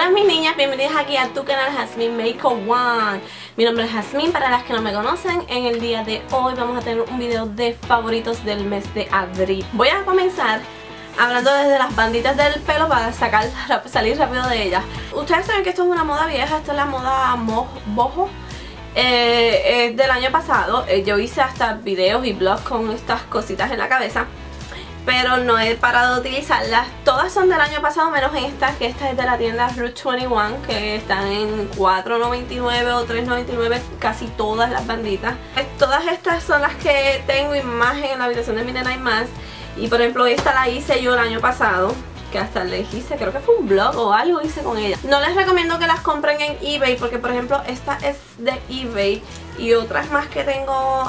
Hola mis niñas, bienvenidas aquí a tu canal Jasmine Makeup One. Mi nombre es Jasmine, para las que no me conocen. En el día de hoy vamos a tener un video de favoritos del mes de abril. Voy a comenzar hablando desde las banditas del pelo para salir rápido de ellas. Ustedes saben que esto es una moda vieja, esto es la moda boho. Del año pasado. Yo hice hasta videos y blogs con estas cositas en la cabeza, pero no he parado de utilizarlas. Todas son del año pasado menos esta, que esta es de la tienda Route 21, que están en $4.99 o $3.99 casi todas las banditas. Todas estas son las que tengo y más en la habitación de mi nena y más. Y por ejemplo esta la hice yo el año pasado, que hasta les hice, creo que fue un blog o algo hice con ella. No les recomiendo que las compren en eBay porque por ejemplo esta es de eBay y otras más que tengo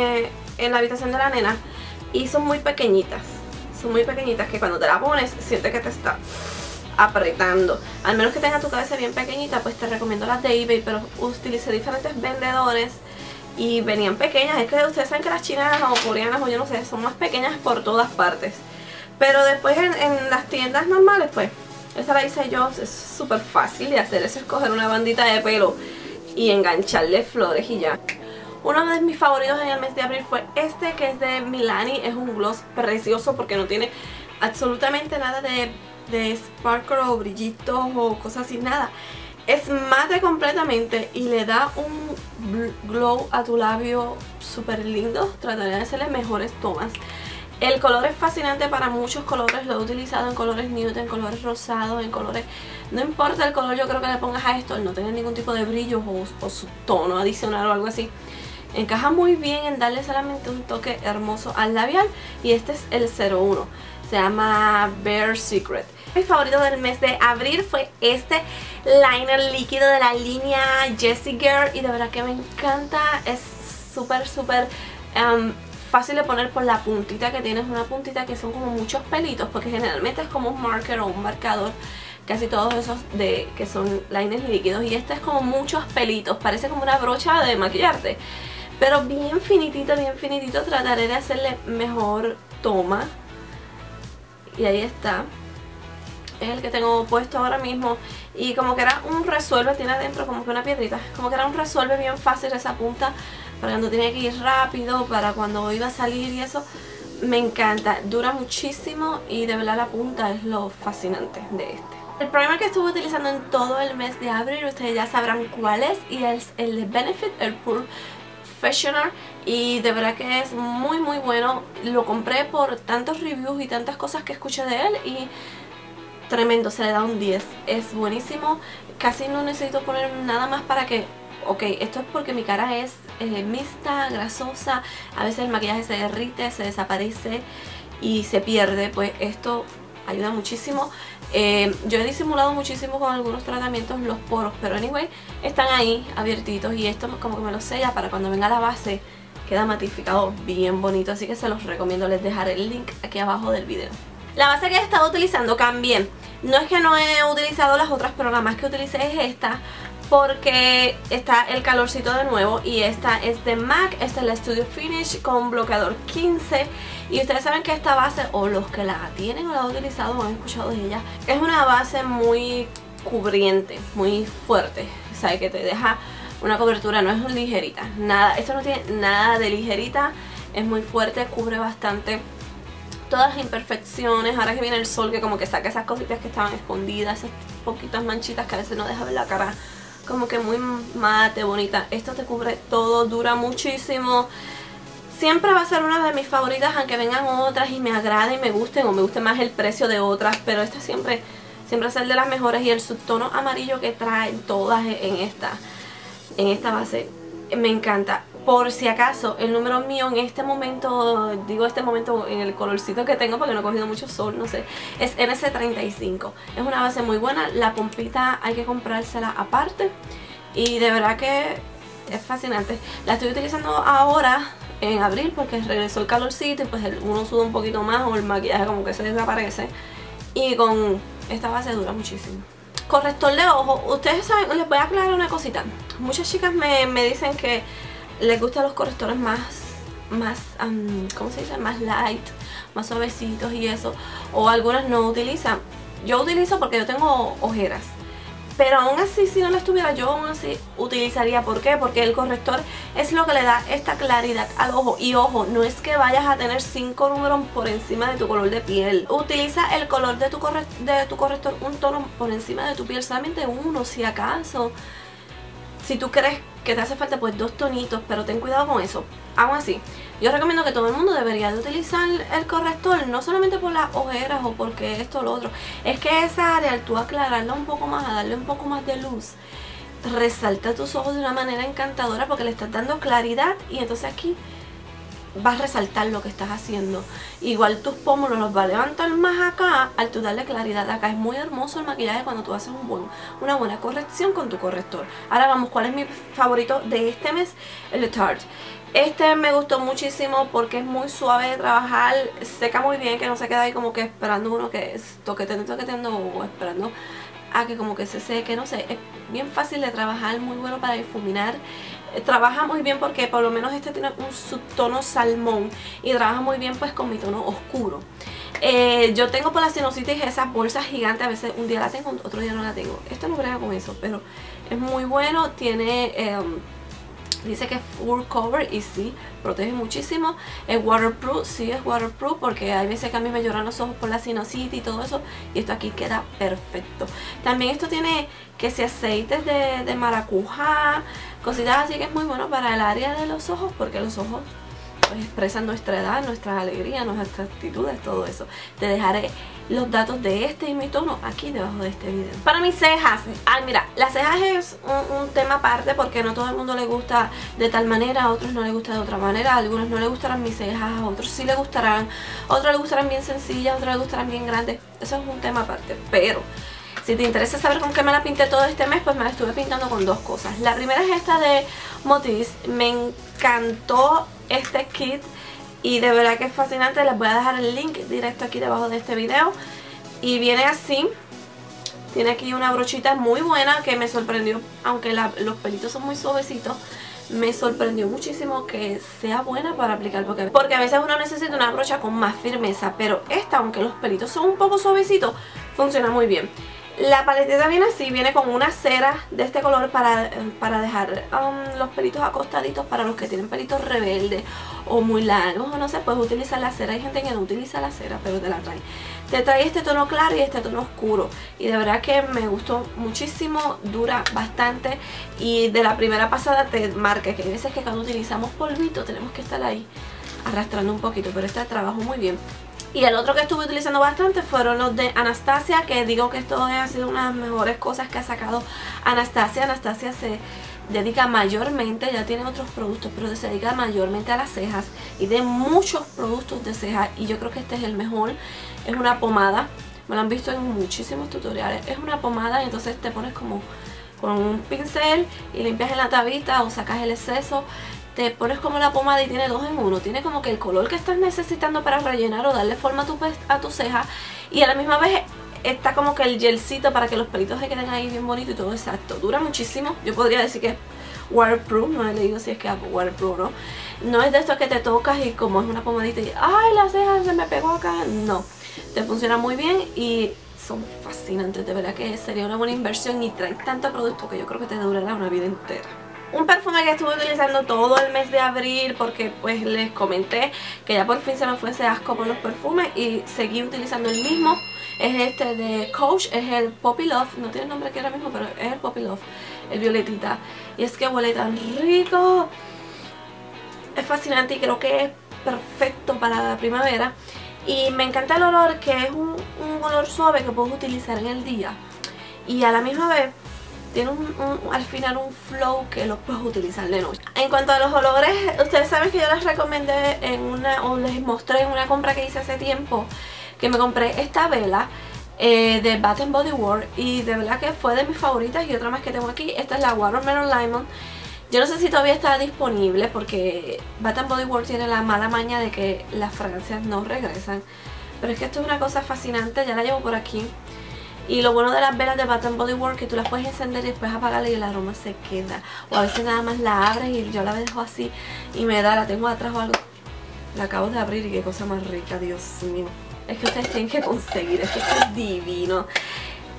en la habitación de la nena, y son muy pequeñitas. Son muy pequeñitas que cuando te la pones sientes que te está apretando. Al menos que tenga tu cabeza bien pequeñita, pues te recomiendo las de eBay, pero utilicé diferentes vendedores y venían pequeñas. Es que ustedes saben que las chinas o coreanas o yo no sé, son más pequeñas por todas partes. Pero después en las tiendas normales, pues esta la hice yo. Es súper fácil de hacer, es escoger una bandita de pelo y engancharle flores y ya. Uno de mis favoritos en el mes de abril fue este, que es de Milani. Es un gloss precioso porque no tiene absolutamente nada de sparkle o brillitos o cosas así, nada. Es mate completamente y le da un glow a tu labio súper lindo. Trataré de hacerle mejores tomas. El color es fascinante para muchos colores, lo he utilizado en colores nude, en colores rosados, en colores... No importa el color, yo creo que le pongas a esto, al no tener ningún tipo de brillo o su tono adicional o algo así. Encaja muy bien en darle solamente un toque hermoso al labial. Y este es el 01, se llama Bare Secret. Mi favorito del mes de abril fue este liner líquido de la línea Jessie Girl, y de verdad que me encanta. Es súper fácil de poner por la puntita que tienes, una puntita que son como muchos pelitos, porque generalmente es como un marker o un marcador, casi todos esos que son liners líquidos, y este es como muchos pelitos, parece como una brocha de maquillarte, pero bien finitito, trataré de hacerle mejor toma. Y ahí está, es el que tengo puesto ahora mismo, y como que era un resuelve, tiene adentro como que una piedrita, como que era un resuelve bien fácil esa punta, para cuando tenía que ir rápido, para cuando iba a salir y eso. Me encanta, dura muchísimo y de verdad la punta es lo fascinante de este. El primer que estuve utilizando en todo el mes de abril, ustedes ya sabrán cuál es, y es el de Benefit, el Professional, y de verdad que es muy bueno. Lo compré por tantos reviews y tantas cosas que escuché de él y tremendo, se le da un 10. Es buenísimo, casi no necesito poner nada más para que... Ok, esto es porque mi cara es mixta, grasosa, a veces el maquillaje se derrite, se desaparece y se pierde, pues esto ayuda muchísimo. Yo he disimulado muchísimo con algunos tratamientos los poros, pero anyway, están ahí abiertitos, y esto como que me lo sella para cuando venga la base, queda matificado bien bonito, así que se los recomiendo. Les dejaré el link aquí abajo del video. La base que he estado utilizando también, no es que no he utilizado las otras, pero la más que utilicé es esta, porque está el calorcito de nuevo, y esta es de MAC, esta es la Studio Finish con bloqueador 15, y ustedes saben que esta base, o los que la tienen o la han utilizado o han escuchado de ella, es una base muy cubriente, muy fuerte, o sea que te deja una cobertura, no es ligerita, nada, esto no tiene nada de ligerita, es muy fuerte, cubre bastante todas las imperfecciones. Ahora que viene el sol, que como que saca esas cositas que estaban escondidas, esas poquitas manchitas que a veces no deja ver la cara como que muy mate, bonita. Esto te cubre todo, dura muchísimo. Siempre va a ser una de mis favoritas, aunque vengan otras y me agraden y me gusten, o me guste más el precio de otras, pero esta siempre va a ser de las mejores. Y el subtono amarillo que traen todas en esta base me encanta. Por si acaso, el número mío en este momento, digo este momento en el colorcito que tengo porque no he cogido mucho sol, no sé, es NC35. Es una base muy buena, la pompita hay que comprársela aparte y de verdad que es fascinante. La estoy utilizando ahora en abril porque regresó el calorcito y pues uno suda un poquito más o el maquillaje como que se desaparece, y con esta base dura muchísimo. Corrector de ojos, ustedes saben, les voy a aclarar una cosita. Muchas chicas me dicen que les gustan los correctores más ¿cómo se dice? Más light, más suavecitos y eso, o algunas no utilizan. Yo utilizo porque yo tengo ojeras Pero aún así, si no lo estuviera, yo aún así utilizaría. ¿Por qué? Porque el corrector es lo que le da esta claridad al ojo. Y ojo, no es que vayas a tener 5 números por encima de tu color de piel. Utiliza el color de tu corrector un tono por encima de tu piel, solamente uno si acaso. Si tú crees que te hace falta, pues 2 tonitos, pero ten cuidado con eso. Aún así, yo recomiendo que todo el mundo debería de utilizar el corrector, no solamente por las ojeras o porque esto o lo otro. Es que esa área, al tú aclararla un poco más, a darle un poco más de luz, resalta tus ojos de una manera encantadora porque le estás dando claridad y entonces aquí vas a resaltar lo que estás haciendo. Igual tus pómulos los va a levantar más acá al tú darle claridad acá. Es muy hermoso el maquillaje cuando tú haces una buena corrección con tu corrector. Ahora vamos, ¿cuál es mi favorito de este mes? El de Tarte. Este me gustó muchísimo porque es muy suave de trabajar, seca muy bien, que no se queda ahí como que esperando uno que toqueteando o esperando a que como que se seque, no sé, es bien fácil de trabajar, muy bueno para difuminar. Trabaja muy bien porque por lo menos este tiene un subtono salmón y trabaja muy bien pues con mi tono oscuro. Yo tengo por la sinusitis esas bolsas gigantes, a veces un día la tengo, otro día no la tengo. Esto no brega con eso, pero es muy bueno, tiene... dice que es full cover y sí, protege muchísimo. Es waterproof, sí es waterproof porque hay veces que a mí me lloran los ojos por la sinusitis y todo eso. Y esto aquí queda perfecto. También esto tiene que si aceites de maracujá, cositas así que es muy bueno para el área de los ojos porque los ojos pues expresan nuestra edad, nuestras alegrías, nuestras actitudes, todo eso. Te dejaré los datos de este y mi tono aquí debajo de este video. Para mis cejas, ay mira, las cejas es un tema aparte porque no todo el mundo le gusta de tal manera, a otros no les gusta de otra manera, a algunos no les gustarán mis cejas, a otros sí les gustarán, a otros les gustarán bien sencillas, a otros les gustarán bien grandes. Eso es un tema aparte, pero si te interesa saber con qué me la pinté todo este mes, pues me la estuve pintando con 2 cosas. La primera es esta de Motis. Me encantó este kit y de verdad que es fascinante. Les voy a dejar el link directo aquí debajo de este video. Y viene así. Tiene aquí una brochita muy buena que me sorprendió, aunque los pelitos son muy suavecitos. Me sorprendió muchísimo que sea buena para aplicar porque a veces uno necesita una brocha con más firmeza, pero esta, aunque los pelitos son un poco suavecitos, funciona muy bien. La paletita viene así, viene con una cera de este color para dejar los pelitos acostaditos para los que tienen pelitos rebeldes o muy largos o no sé, puedes utilizar la cera. Hay gente que no utiliza la cera, pero te la trae. Te trae este tono claro y este tono oscuro y de verdad que me gustó muchísimo, dura bastante y de la primera pasada te marca que hay veces que cuando utilizamos polvito tenemos que estar ahí arrastrando un poquito, pero este trabajo muy bien. Y el otro que estuve utilizando bastante fueron los de Anastasia, que digo que esto ha sido una de las mejores cosas que ha sacado Anastasia. Anastasia se dedica mayormente, ya tiene otros productos, pero se dedica mayormente a las cejas y de muchos productos de cejas y yo creo que este es el mejor. Es una pomada, me lo han visto en muchísimos tutoriales. Es una pomada y entonces te pones como con un pincel y limpias en la tabita o sacas el exceso. Te pones como la pomada y tiene 2 en 1. Tiene como que el color que estás necesitando para rellenar o darle forma a tu ceja. Y a la misma vez está como que el gelcito para que los pelitos se queden ahí bien bonitos y todo exacto. Dura muchísimo. Yo podría decir que es waterproof. No he leído si es que es waterproof o no. No es de estos que te tocas y como es una pomadita y ¡ay, la ceja se me pegó acá! No. Te funciona muy bien y son fascinantes. De verdad que sería una buena inversión y trae tanto producto que yo creo que te durará una vida entera. Un perfume que estuve utilizando todo el mes de abril porque pues les comenté que ya por fin se me fue ese asco por los perfumes y seguí utilizando el mismo. Es este de Coach, es el Poppy Love, no tiene nombre aquí ahora mismo, pero es el Poppy Love, el violetita. Y es que huele tan rico, es fascinante y creo que es perfecto para la primavera. Y me encanta el olor, que es un olor suave que puedes utilizar en el día y a la misma vez tiene al final un flow que lo puedes utilizar de noche. En cuanto a los olores, ustedes saben que yo les recomendé o les mostré en una compra que hice hace tiempo, que me compré esta vela de Bath & Body Works y de verdad que fue de mis favoritas. Y otra más que tengo aquí, esta es la Watermelon Lemon. Yo no sé si todavía está disponible porque Bath & Body Works tiene la mala maña de que las fragancias no regresan, pero es que esto es una cosa fascinante, ya la llevo por aquí. Y lo bueno de las velas de Bath & Body Works, que tú las puedes encender y después apagarla y el aroma se queda. O a veces nada más la abres y yo la dejo así y me da, la tengo atrás o algo. La acabo de abrir y qué cosa más rica, Dios mío. Es que ustedes tienen que conseguir, esto es divino.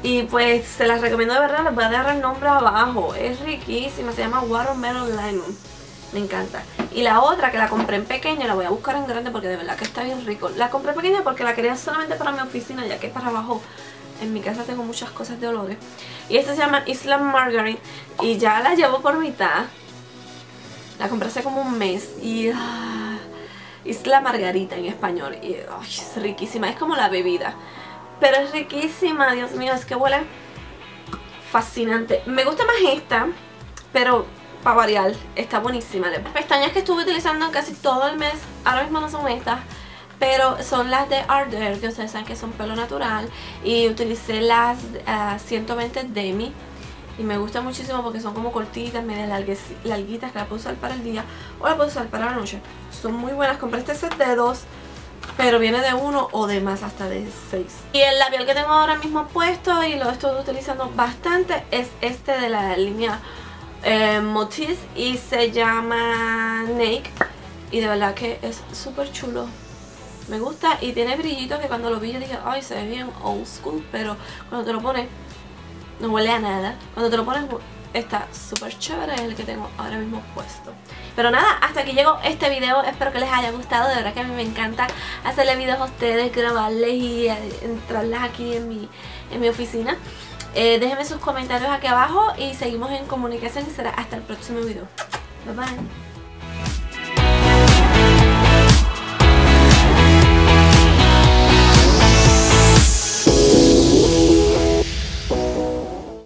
Y pues se las recomiendo de verdad, les voy a dejar el nombre abajo. Es riquísima, se llama Watermelon Lemon. Me encanta. Y la otra que la compré en pequeña, la voy a buscar en grande porque de verdad que está bien rico. La compré en pequeña porque la quería solamente para mi oficina, ya que para abajo en mi casa tengo muchas cosas de olores. Y esta se llama Isla Margarita y ya la llevo por mitad. La compré hace como un mes y... Isla Margarita en español. Y es riquísima, es como la bebida. Pero es riquísima, Dios mío, es que huele fascinante. Me gusta más esta, pero para variar, está buenísima. Las pestañas que estuve utilizando casi todo el mes, ahora mismo no son estas, pero son las de Ardell, que ustedes saben que son pelo natural. Y utilicé las 120 Demi. Y me gusta muchísimo porque son como cortitas, medias larguitas, que la puedo usar para el día o la puedo usar para la noche. Son muy buenas. Compré este set de 2, pero viene de 1 o de más, hasta de 6. Y el labial que tengo ahora mismo puesto y lo estoy utilizando bastante es este de la línea Motif y se llama Naked. Y de verdad que es súper chulo. Me gusta y tiene brillitos que cuando lo vi yo dije, ay, se ve bien old school, pero cuando te lo pones no huele a nada. Cuando te lo pones está súper chévere, es el que tengo ahora mismo puesto. Pero nada, hasta aquí llegó este video. Espero que les haya gustado. De verdad que a mí me encanta hacerle videos a ustedes, grabarles y entrarlas aquí en mi oficina. Déjenme sus comentarios aquí abajo y seguimos en comunicación y será hasta el próximo video. Bye bye.